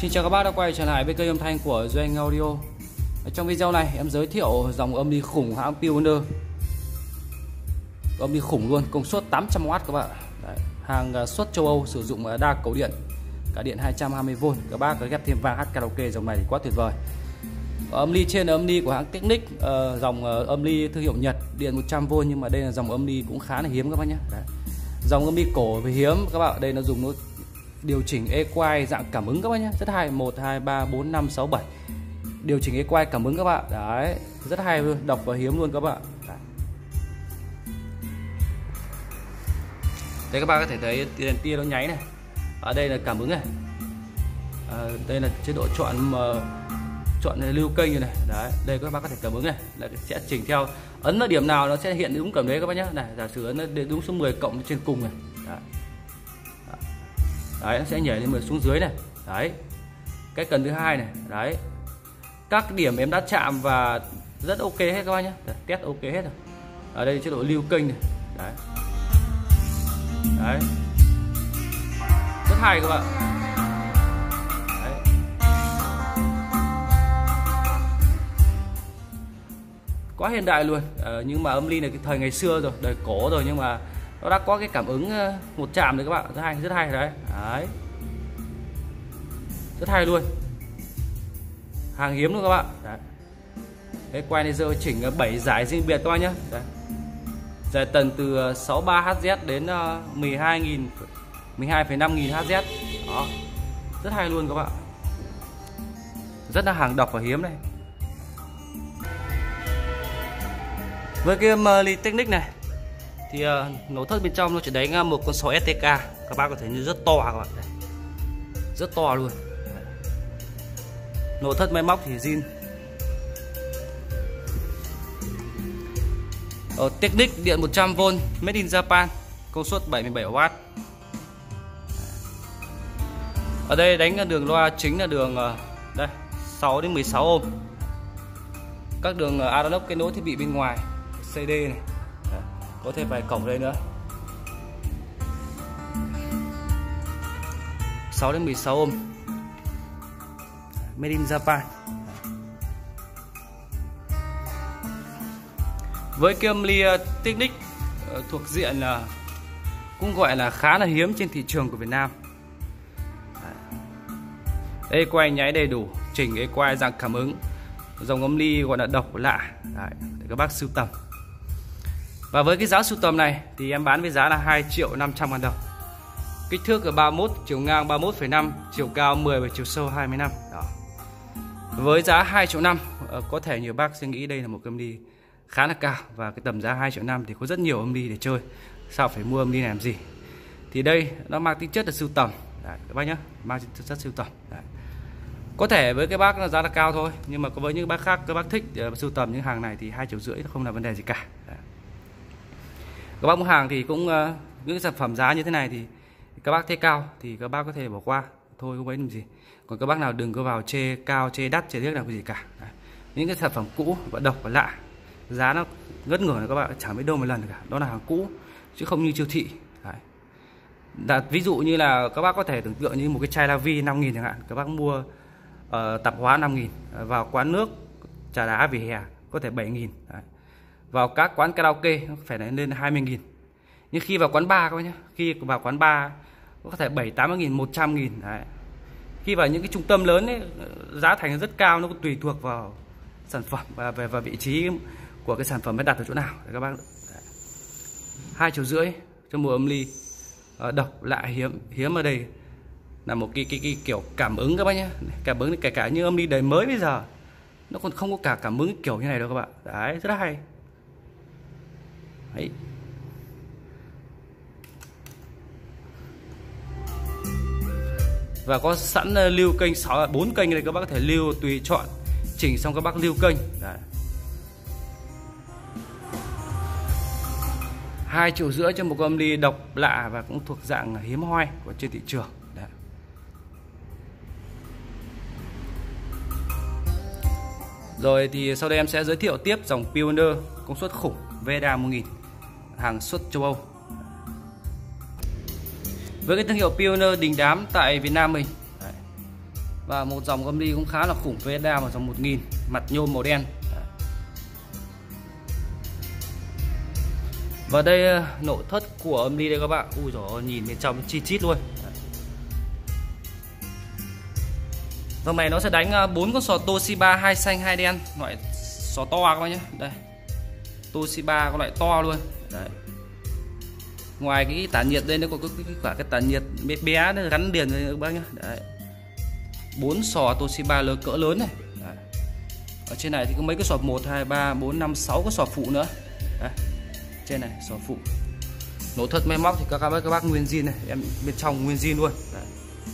Xin chào các bác đã quay trở lại với kênh âm thanh của Duy Anh Audio. Trong video này em giới thiệu dòng âm ly khủng hãng Pioneer. Âm ly khủng luôn, công suất 800W các bạn. Đấy, hàng xuất châu Âu, sử dụng đa cầu điện, cả điện 220V. Các bác có ghép thêm vang hát karaoke, dòng này thì quá tuyệt vời. Âm ly trên là âm ly của hãng Technic, dòng âm ly thương hiệu Nhật, điện 100V, nhưng mà đây là dòng âm ly cũng khá là hiếm các bác nhé. Đấy, dòng âm ly cổ và hiếm các bạn. Đây nó dùng nó điều chỉnh EQ dạng cảm ứng các bác nhé, rất hay. 1 2 3 4 5 6 7 điều chỉnh EQ cảm ứng các bạn. Đấy, rất hay luôn, độc và hiếm luôn các bạn. Đấy, đây các bạn có thể thấy đèn tia nó nháy này. Ở đây là cảm ứng này. Đây là chế độ chọn lưu kênh như này. Đấy, đây các bác có thể cảm ứng này, là sẽ chỉnh theo ấn ở điểm nào nó sẽ hiện đúng cảm đấy các bác nhé. Này, giả sử ấn đúng số 10 cộng trên cùng này. Đấy. Đấy, nó sẽ nhảy lên 10 xuống dưới này. Đấy, cái cần thứ hai này. Đấy, các điểm em đã chạm và rất ok hết các bác nhé. Test ok hết rồi. Ở đây chế độ lưu kênh này. Đấy, đấy, rất hay các bạn. Đấy, quá hiện đại luôn. Nhưng mà âm ly này cái thời ngày xưa rồi, đời cổ rồi, nhưng mà nó đã có cái cảm ứng một chạm rồi các bạn. Rất hay, rất hay đấy. Đấy, rất hay luôn, hàng hiếm luôn các bạn. Đấy, cái quay này giờ chỉnh 7 giải riêng biệt các bạn nhé. Đấy, giải tần từ 63Hz đến 12.500 Hz. Đó, rất hay luôn các bạn, rất là hàng độc và hiếm này. Với cái âm ly Technic này thì nội thất bên trong nó chỉ đánh một con sò STK. Các bác có thấy như rất to các bạn. Đây, rất to luôn. Nội thất máy móc thì zin. Technic điện 100V, made in Japan, công suất 77W. Ở đây đánh đường loa chính là đường đây 6 đến 16 ohm. Các đường analog kết nối thiết bị bên ngoài, CD này. Đấy, có thêm vài cổng đây nữa. 6 đến 16 ohm, made in Japan. Với cái âm ly Technic thuộc diện là cũng gọi là khá là hiếm trên thị trường của Việt Nam. Đây, quay nháy đầy đủ, chỉnh EQ dạng cảm ứng, dòng âm ly gọi là độc lạ. Đấy, để các bác sưu tầm. Và với cái giá sưu tầm này thì em bán với giá là 2.500.000 đồng. Kích thước là 31, chiều ngang 31,5, chiều cao 10 và chiều sâu 25. Đó, với giá 2.5 triệu, có thể nhiều bác sẽ nghĩ đây là một âm ly khá là cao, và cái tầm giá 2.5 triệu thì có rất nhiều âm ly để chơi, sao phải mua âm ly này làm gì. Thì đây nó mang tính chất là sưu tầm. Đấy, các bác nhé, mang tính chất sưu tầm. Đấy, có thể với cái bác là giá là cao thôi, nhưng mà với những bác khác, các bác thích sưu tầm những hàng này thì 2,5 triệu không là vấn đề gì cả. Đấy, các bác mua hàng thì cũng những sản phẩm giá như thế này thì các bác thấy cao thì các bác có thể bỏ qua thôi, không ấy làm gì. Còn các bác nào đừng có vào chê cao, chê đắt, chê liếc nào cái gì cả. Đấy, những cái sản phẩm cũ và độc và lạ, giá nó ngất ngưỡng là các bạn chẳng biết đâu một lần cả. Đó là hàng cũ chứ không như siêu thị. Đấy, ví dụ như là các bác có thể tưởng tượng như một cái chai La Vi 5.000 chẳng hạn, các bác mua tạp hóa 5.000, vào quán nước trà đá vỉa hè có thể 7.000. Vào các quán karaoke nó phải lên 20.000. Nhưng khi vào quán bar các bác nhé, khi vào quán bar có thể 70-80.000, 100.000. Đấy, khi vào những cái trung tâm lớn ấy, giá thành rất cao, nó cũng tùy thuộc vào sản phẩm và về vị trí của cái sản phẩm mới đặt ở chỗ nào. Đấy, các bác. 2,5 triệu cho một âm ly độc lạ hiếm ở đây là một cái kiểu cảm ứng các bác nhé. Cảm ứng kể cả như âm ly đời mới bây giờ nó còn không có cả cảm ứng kiểu như này đâu các bạn. Đấy, rất hay. Đấy, và có sẵn lưu kênh 4 kênh này, các bác có thể lưu tùy chọn, chỉnh xong các bác lưu kênh. Đấy, 2,5 triệu cho một âm ly độc lạ và cũng thuộc dạng hiếm hoi của trên thị trường. Đấy, rồi thì sau đây em sẽ giới thiệu tiếp dòng Pioneer công suất khủng VDA 1000, hàng xuất châu Âu. Với cái thương hiệu Pioneer đình đám tại Việt Nam mình. Đấy, Và một dòng âm ly cũng khá là khủng, VSA một dòng 1000, mặt nhôm màu đen. Và đây nội thất của âm ly đây các bạn. Ui dồi ôi, nhìn bên trong chi chít luôn. Dòng này nó sẽ đánh 4 con sò Toshiba, 2 xanh 2 đen, loại sò to các bạn nhé. Đây, Toshiba có loại to luôn. Đấy. Ngoài cái tản nhiệt đây nó có cả cái tản nhiệt bé nó gắn liền với các bác nhé. Đấy. 4 sò Toshiba lớn cỡ lớn này. Đấy. Ở trên này thì có mấy cái sò 1, 2, 3, 4, 5, 6 cái sò phụ nữa. Đấy. Trên này sò phụ. Nội thất máy móc thì các bác nguyên zin này, em bên trong nguyên zin luôn. Đấy.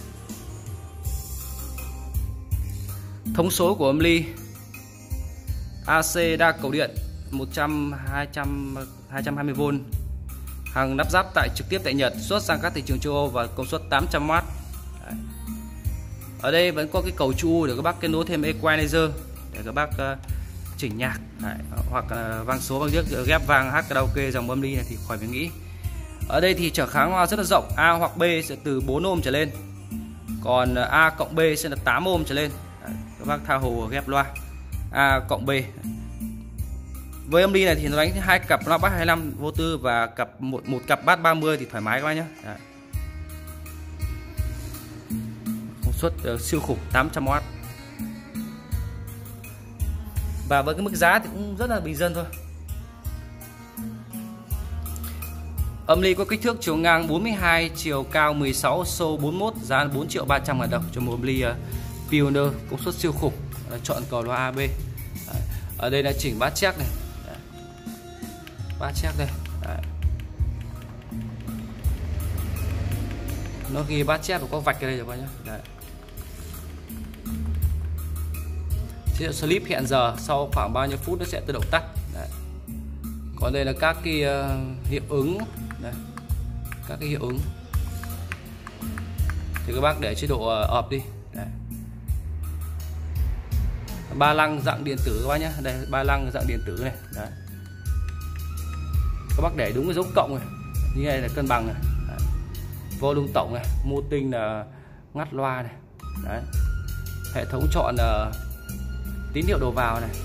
Thông số của âm ly AC đa cầu điện 100, 200, 220V, hàng lắp ráp trực tiếp tại Nhật, xuất sang các thị trường châu Âu và công suất 800W. Đấy. Ở đây vẫn có cái cầu chu để các bác kết nối thêm equalizer để các bác chỉnh nhạc. Đấy. Hoặc vang số vang điếc, ghép vang hát karaoke dòng âm ly này thì khỏi phải nghĩ. Ở đây thì trở kháng loa rất là rộng, A hoặc B sẽ từ 4 ohm trở lên, còn A cộng B sẽ là 8 ohm trở lên. Đấy. Các bác tha hồ ghép loa A cộng B. Với âm ly này thì nó đánh 2 cặp loa bass 25 vô tư và một cặp bass 30 thì thoải mái các bác nhé. Đấy. Công suất siêu khủng 800W. Và với cái mức giá thì cũng rất là bình dân thôi. Âm ly có kích thước chiều ngang 42, chiều cao 16, sâu 41, giá 4.300.000 đồng cho một âm ly Pioneer công suất siêu khủng. Chọn cầu loa AB. Đấy. Ở đây là chỉnh bass check này. Bass check đây. Đấy. Nó ghi bass check có vạch ở đây rồi các nhé. Đấy. Chế độ sleep hẹn giờ sau khoảng bao nhiêu phút nó sẽ tự động tắt. Đấy. Còn đây là các cái hiệu ứng. Đây. Các cái hiệu ứng thì các bác để chế độ off đi. Đấy. Ba lăng dạng điện tử các bác nhé. Đây, ba lăng dạng điện tử này. Đấy. Các bác để đúng cái dấu cộng này, như này là cân bằng này. Đấy. Volume tổng này, mô tinh là ngắt loa này. Đấy. Hệ thống chọn tín hiệu đầu vào này.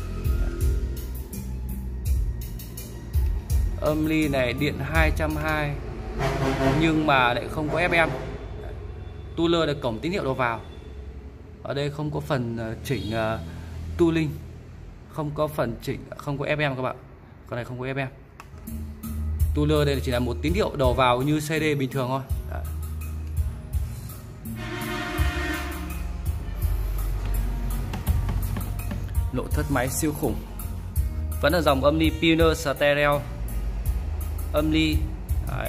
Âm ly này điện 220 nhưng mà lại không có FM. Tuner là cổng tín hiệu đầu vào. Ở đây không có phần chỉnh tuning, không có phần chỉnh, không có FM các bạn. Con này không có FM. Tuner đây chỉ là một tín hiệu đầu vào như CD bình thường thôi. Đấy. Nội thất máy siêu khủng. Vẫn là dòng âm ly Pioneer stereo. Âm ly. Đấy.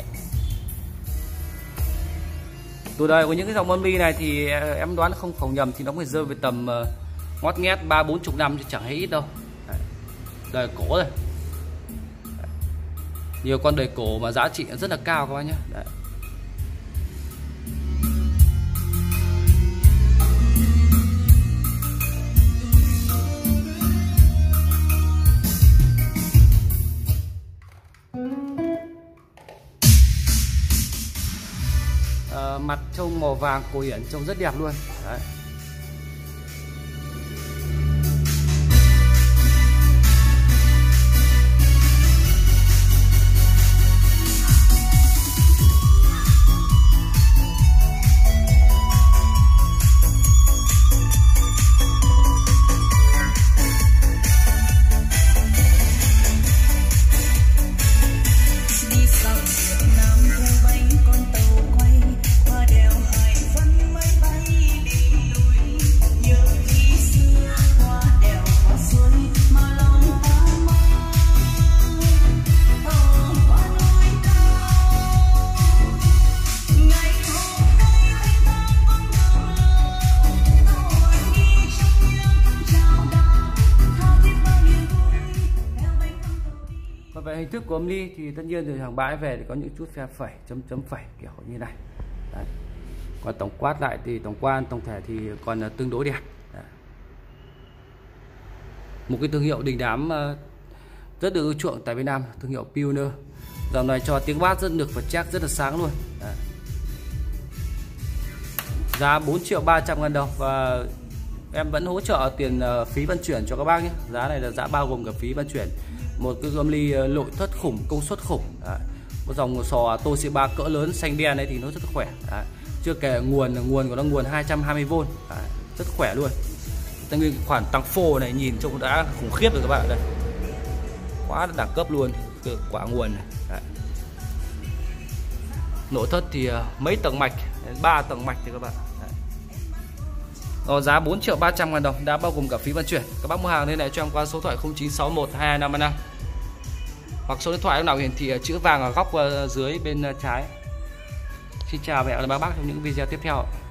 Từ đời của những cái dòng âm ly này thì em đoán không nhầm thì nó phải rơi về tầm ngót nghét 30-40 năm chứ chẳng thấy ít đâu. Đấy. Đời cổ rồi. Đấy. Nhiều con đời cổ mà giá trị rất là cao các bác nhé. Đấy. Mặt trông màu vàng cổ điển trông rất đẹp luôn. Đấy. Về hình thức của âm ly thì tất nhiên từ hàng bãi về thì có những chút phe phẩy, chấm phẩy kiểu như này. Đấy. Còn tổng quát lại thì tổng quan tổng thể thì còn là tương đối đẹp. Đấy. Một cái thương hiệu đình đám rất được ưa chuộng tại Việt Nam, thương hiệu Pioneer. Dòng này cho tiếng bass rất được và chắc rất là sáng luôn. Đấy. giá 4.300.000 đồng. Và em vẫn hỗ trợ tiền phí vận chuyển cho các bác nhé. Giá này là giá bao gồm cả phí vận chuyển. Một cái âm ly nội thất khủng, công suất khủng. Đấy. Một dòng sò Toshiba cỡ lớn xanh đen ấy thì nó rất khỏe. Đấy. Chưa kể nguồn của nó nguồn 220V. Đấy. Rất khỏe luôn. Tại vì khoản tăng phô này nhìn trông đã khủng khiếp rồi các bạn đây. Quá đẳng cấp luôn, quả nguồn này. Đấy. Nội thất thì mấy tầng mạch, 3 tầng mạch thì các bạn. Đấy. Giá 4.300.000 đồng đã bao gồm cả phí vận chuyển. Các bác mua hàng liên hệ cho em qua số thoại 09612255 hoặc số điện thoại lúc nào hiển thị chữ vàng ở góc dưới bên trái. Xin chào và hẹn gặp lại các bác trong những video tiếp theo.